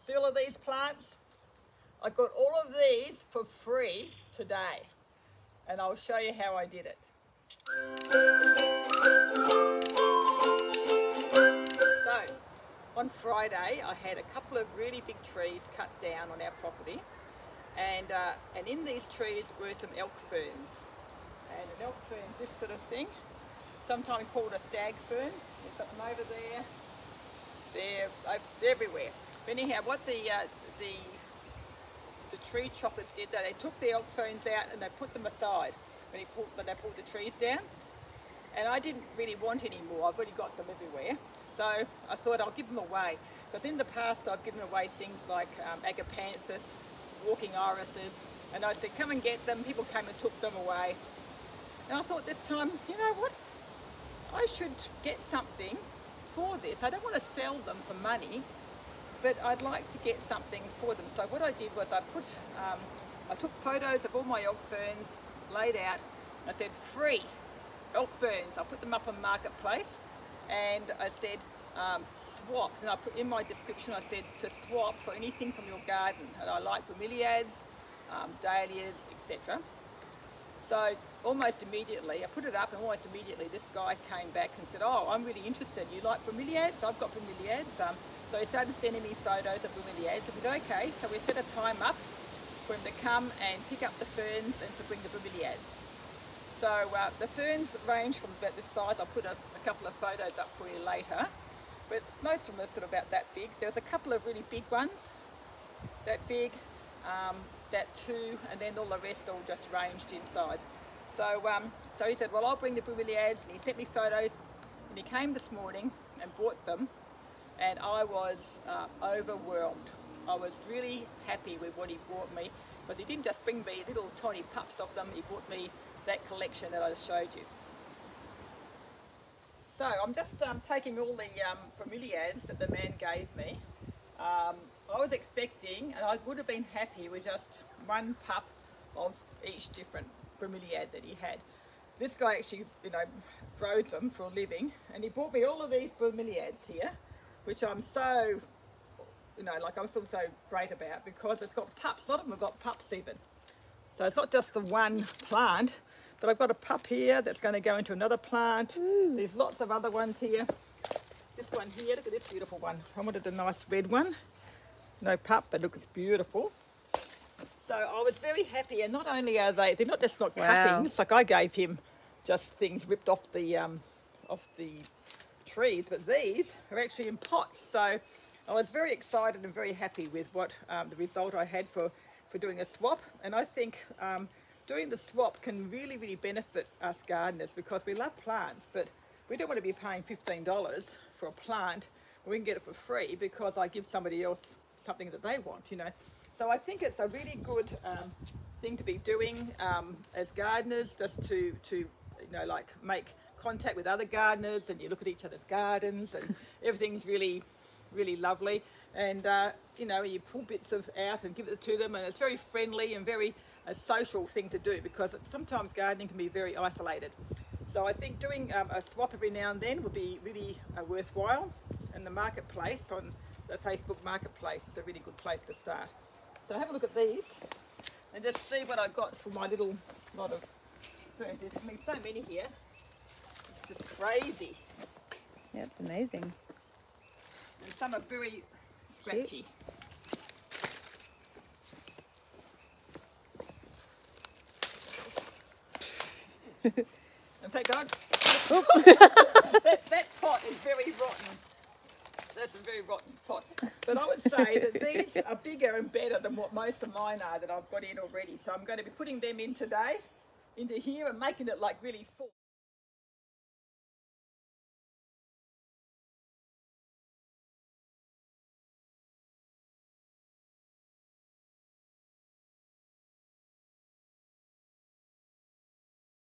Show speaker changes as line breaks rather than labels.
See all of these plants? I got all of these for free today, and I'll show you how I did it. So, on Friday, I had a couple of really big trees cut down on our property, and in these trees were some elk ferns. And an elk fern is this sort of thing, sometimes called a stag fern. We've got them over there. They're everywhere. But anyhow, what the tree choppers did, they took the elk ferns out and they put them aside when they pulled the trees down. And I didn't really want any more. I've already got them everywhere. So I thought I'll give them away, because in the past I've given away things like agapanthus, walking irises, and I said come and get them. People came and took them away. And I thought this time, you know what, I should get something for this. I don't want to sell them for money, but I'd like to get something for them. So what I did was I took photos of all my elk ferns laid out. I said free elk ferns. I put them up on Marketplace, and I said swap. And I put in my description, I said to swap for anything from your garden. And I like bromeliads, dahlias, etc. So almost immediately, I put it up, and almost immediately this guy came back and said, oh, I'm really interested. You like bromeliads? I've got bromeliads. So he started sending me photos of bromeliads. And we said, okay. So we set a time up for him to come and pick up the ferns and to bring the bromeliads. So the ferns range from about this size. I'll put a couple of photos up for you later. But most of them are sort of about that big. There was a couple of really big ones, that big, that two, and then all the rest all just ranged in size. So so he said, well, I'll bring the bromeliads, and he sent me photos, and he came this morning and bought them, and I was overwhelmed. I was really happy with what he brought me, because he didn't just bring me little tiny pups of them, he brought me that collection that I showed you. So I'm just taking all the bromeliads that the man gave me. I was expecting, and I would have been happy with just one pup of each different bromeliad that he had. This guy actually, you know, grows them for a living, and he brought me all of these bromeliads here, which I'm so, you know, like I feel so great about, because it's got pups. A lot of them have got pups even. So it's not just the one plant, but I've got a pup here that's going to go into another plant. There's lots of other ones here. This one here, look at this beautiful one. I wanted a nice red one. No pup, but look, it's beautiful. So I was very happy, and not only are they're not just not cuttings, like I gave him just things ripped off the trees, but these are actually in pots. So I was very excited and very happy with what the result I had for doing a swap. And I think doing the swap can really, really benefit us gardeners, because we love plants, but we don't want to be paying $15 for a plant when we can get it for free because I give somebody else something that they want, you know. So I think it's a really good thing to be doing as gardeners, just to you know, like make contact with other gardeners, and you look at each other's gardens, and everything's really, really lovely. And you know, you pull bits of out and give it to them, and it's very friendly and very a social thing to do, because sometimes gardening can be very isolated. So I think doing a swap every now and then would be really worthwhile, and the marketplace on the Facebook Marketplace is a really good place to start. So have a look at these and just see what I got for my little lot of ferns. There's so many here, it's just crazy.
Yeah, it's amazing.
And some are very scratchy. In fact, that pot is very rotten. That's a very rotten pot. But I would say that these are bigger and better than what most of mine are that I've got in already. So I'm going to be putting them in today, into here, and making it like really full.